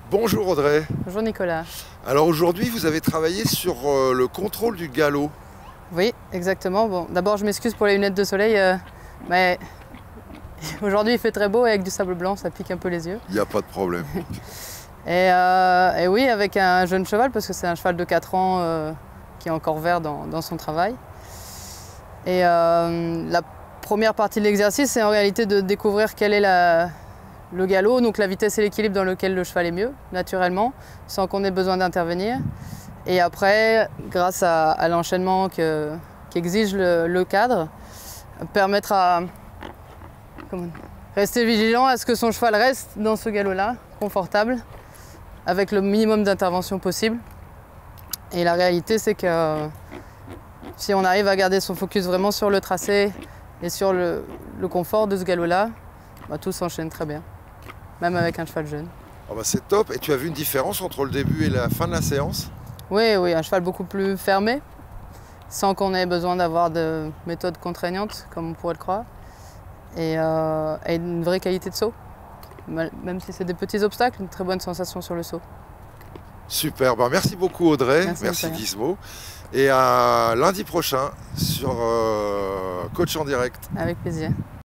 Bonjour Audrey. Bonjour Nicolas. Alors aujourd'hui vous avez travaillé sur le contrôle du galop. Oui, exactement. Bon, d'abord je m'excuse pour les lunettes de soleil, mais aujourd'hui il fait très beau et avec du sable blanc ça pique un peu les yeux. Il n'y a pas de problème. Et oui, avec un jeune cheval parce que c'est un cheval de 4 ans qui est encore vert dans son travail. Et la première partie de l'exercice c'est en réalité de découvrir quel est le galop, donc la vitesse et l'équilibre dans lequel le cheval est mieux, naturellement, sans qu'on ait besoin d'intervenir. Et après, grâce à l'enchaînement qu'exige le cadre, permettre à rester vigilant à ce que son cheval reste dans ce galop-là, confortable, avec le minimum d'intervention possible. Et la réalité, c'est que si on arrive à garder son focus vraiment sur le tracé et sur le confort de ce galop-là, tout s'enchaîne très bien. Même avec un cheval jeune. Oh c'est top. Et tu as vu une différence entre le début et la fin de la séance? Oui, un cheval beaucoup plus fermé, sans qu'on ait besoin d'avoir de méthodes contraignantes, comme on pourrait le croire, et une vraie qualité de saut. Même si c'est des petits obstacles, une très bonne sensation sur le saut. Super, merci beaucoup Audrey, merci Gizmo. Et à lundi prochain sur Coach en direct. Avec plaisir.